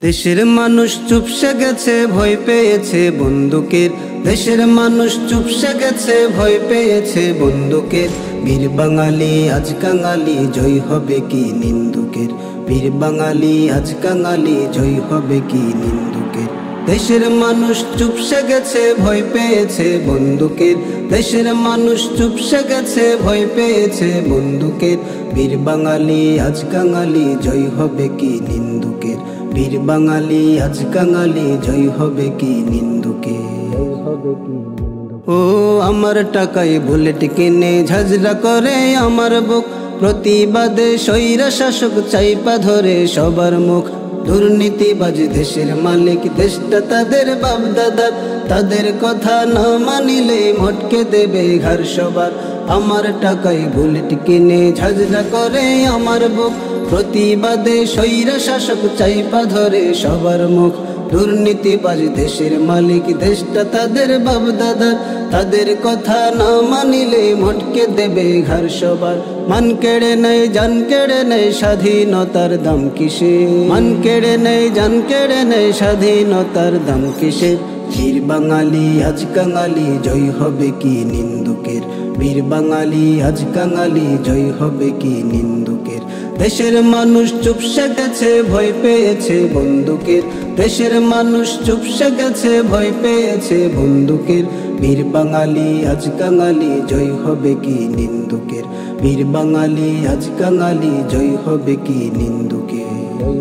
দেশের মানুষ চুপসে গেছে, ভয় পেয়েছে বন্দুকের। দেশের মানুষ চুপসে গেছে, ভয় পেয়েছে বন্দুকের। বীর বাঙালি আজ কাঙালি, জয় হবে কি নিন্দুকের। বীর বাঙালি আজ কাঙালি, জয় হবে কি নিন্দুকের। দেশের মানুষ চুপসে গেছে, ভয় পেয়েছে বন্দুকের। দেশের মানুষ চুপসে গেছে, ভয় পেয়েছে বন্দুকের। বীর বাঙালি আজ কাঙালি, জয় হবে কি নিন্দুকের। বীর বাঙালি আজ কাঙালি, জয় হবে কি নিন্দুকের। ও আমার টাকায় বুলেট কিনে ঝাঁঝরা করে আমার বুক। প্রতিবাদে স্বৈরা শাসক চাইপা ধরে সবার মুখ। দুর্নীতিবাজ দেশের মালিক, দেশটা তাদের বাপদাদার। তাদের কথা না মানিলে মটকে দেবে ঘর সবার। আমার টাকায় বুলেট কিনে ঝাঁঝরা করে আমার বুক। প্রতিবাদে স্বৈরা শাসক চাইপা ধরে সবার মুখ। দুর্নীতিবাজ দেশের মালিক, দেশটা তাদের বাপদাদার। তাদের কথা না মানিলে মটকে দেবে ঘর সবার। মান কেড়ে নেয়, জান কেড়ে নেয়, স্বাধীনতার দাম কিসে। মান কেড়ে নেয়, জান কেড়ে নেয়, স্বাধীনতার দাম কিসে। বীর বাঙালি আজ কাঙালি, জয় হবে কি নিন্দুকের। বীর বাঙালি আজ কাঙালি, জয় হবে কি নিন্দুকের। দেশের মানুষ চুপসে গেছে, ভয় পেয়েছে বন্দুকের। দেশের মানুষ চুপসে গেছে, ভয় পেয়েছে বন্দুকের। বীর বাঙালি আজ কাঙালি, জয় হবে কি নিন্দুকের। বীর বাঙালি আজ কাঙালি, জয় হবে কি নিন্দুকের।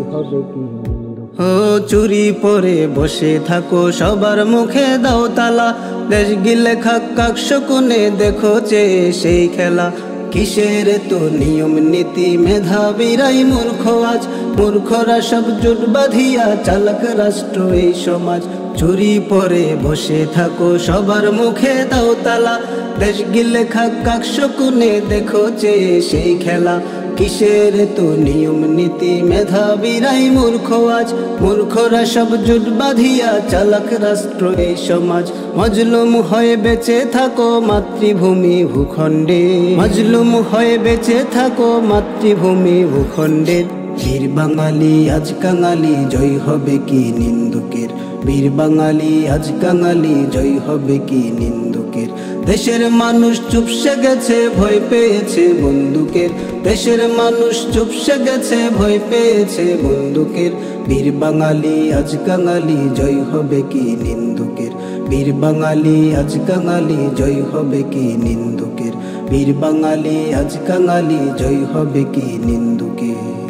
ও চুরি পরে বসে থাকো, সবার মুখে দাও তালা। দেশ গিলে খাক কাকশ কোণে, দেখো চেয়ে সেই খেলা। কিসের তো নিয়ম নীতি, মেধাবীরাই মূর্খ আজ। মূর্খরা সব জোট বাঁধিয়া চালাক রাষ্ট্র এই সমাজ। চুরি পরে বসে থাকো, সবার মুখে দাও তালা। দেশ গিলে খাক কাকশ কোণে, দেখো চেয়ে সেই খেলা। কিসের তো নিয়ম নীতি, মেধাবীরাই মূর্খ আজ। মূর্খরা সব জোট বাঁধিয়া চালাক রাষ্ট্র এই সমাজ। মজলুম হয়ে বেঁচে থাকো মাতৃভূমি ভূখণ্ডে। মজলুম হয়ে বেঁচে থাকো মাতৃভূমি ভূখণ্ডে। বীর বাঙালি আজ কাঙালি, জয় হবে কি নিন্দুকের। বীর বাঙালি আজ কাঙালি, জয় হবে কি নিন্দুকের। দেশের মানুষ চুপসে গেছে, ভয় পেয়েছে বন্দুকের। দেশের মানুষ চুপসে গেছে, ভয় পেয়েছে বন্দুকের। বীর বাঙালি আজ কাঙালি, জয় হবে কি নিন্দুকের। বীর বাঙালি আজ কাঙালি, জয় হবে কি নিন্দুকের। বীর বাঙালি আজ কাঙালি, জয় হবে কি নিন্দুকের।